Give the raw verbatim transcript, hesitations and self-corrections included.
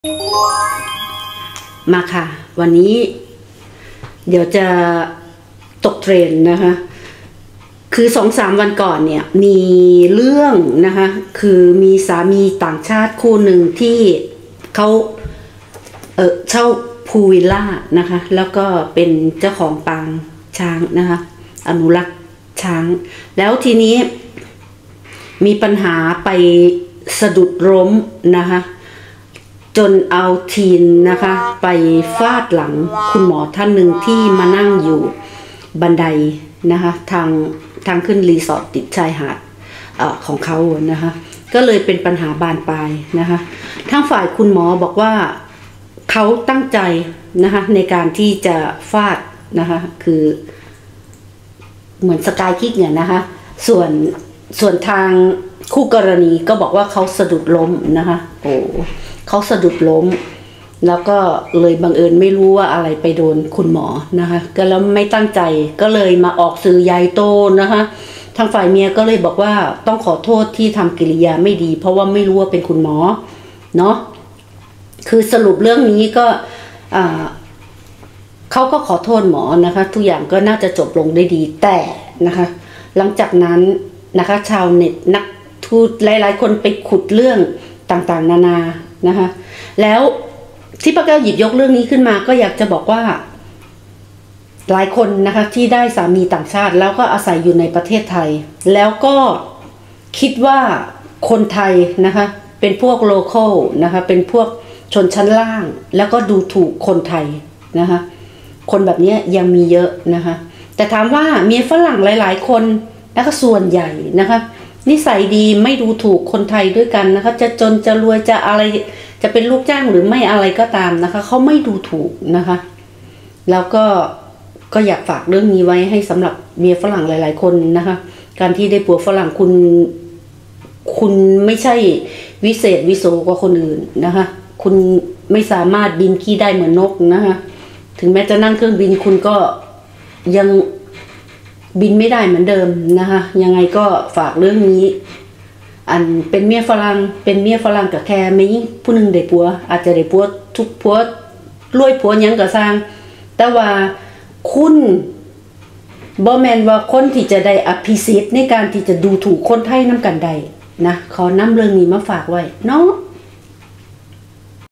มาค่ะวันนี้เดี๋ยวจะตกเทรนนะคะคือสองสามวันก่อนเนี่ยมีเรื่องนะคะคือมีสามีต่างชาติคู่หนึ่งที่เขาเออเช่าพูลวิลล่านะคะแล้วก็เป็นเจ้าของปางช้างนะคะอนุรักษ์ช้างแล้วทีนี้มีปัญหาไปสะดุดล้มนะคะจนเอาทีนนะคะไปฟาดหลังคุณหมอท่านหนึ่งที่มานั่งอยู่บันไดนะคะทางทางขึ้นรีสอร์ทติดชายหาดเอ่อของเขานะคะก็เลยเป็นปัญหาบานปลายนะคะทางฝ่ายคุณหมอบอกว่าเขาตั้งใจนะคะในการที่จะฟาดนะคะคือเหมือนสกายคิกเนี่ยนะคะส่วนส่วนทางคู่กรณีก็บอกว่าเขาสะดุดล้มนะคะโอ้เขาสะดุดล้มแล้วก็เลยบังเอิญไม่รู้ว่าอะไรไปโดนคุณหมอนะคะก็แล้วไม่ตั้งใจก็เลยมาออกสื่อใหญ่โตนะคะทางฝ่ายเมียก็เลยบอกว่าต้องขอโทษที่ทำกิริยาไม่ดีเพราะว่าไม่รู้ว่าเป็นคุณหมอเนาะคือสรุปเรื่องนี้ก็อ่าเขาก็ขอโทษหมอนะคะทุกอย่างก็น่าจะจบลงได้ดีแต่นะคะหลังจากนั้นนะคะชาวเน็ตนักทูตหลายๆคนไปขุดเรื่องต่างๆนานานะคะแล้วที่ป้าแก้วหยิบยกเรื่องนี้ขึ้นมาก็อยากจะบอกว่าหลายคนนะคะที่ได้สามีต่างชาติแล้วก็อาศัยอยู่ในประเทศไทยแล้วก็คิดว่าคนไทยนะคะเป็นพวกโลคอลนะคะเป็นพวกชนชั้นล่างแล้วก็ดูถูกคนไทยนะคะคนแบบนี้ยังมีเยอะนะคะแต่ถามว่ามีฝรั่งหลายๆคนแล้วก็ส่วนใหญ่นะคะนิสัยดีไม่ดูถูกคนไทยด้วยกันนะคะจะจนจะรวยจะอะไรจะเป็นลูกจ้างหรือไม่อะไรก็ตามนะคะเขาไม่ดูถูกนะคะแล้วก็ก็อยากฝากเรื่องนี้ไว้ให้สำหรับเมียฝรั่งหลายๆคนนะคะการที่ได้ผัวฝรั่งคุณคุณไม่ใช่วิเศษวิโสกว่าคนอื่นนะคะคุณไม่สามารถบินขี้ได้เหมือนนกนะคะถึงแม้จะนั่งเครื่องบินคุณก็ยังบินไม่ได้เหมือนเดิมนะคะยังไงก็ฝากเรื่องนี้อันเป็นเมียฝรั่งเป็นเมียฝรั่งกับแค่ไม่ยิ่งผู้หนึ่งได้ผัวอาจจะได้ผัวทุกผัวรวยผัวยังก็สร้างแต่ว่าคุณบ่แม่นว่าคนที่จะได้อภิสิทธิ์ในการที่จะดูถูกคนไทยน้ำกันใดนะขอนำเรื่องนี้มาฝากไว้เนาะ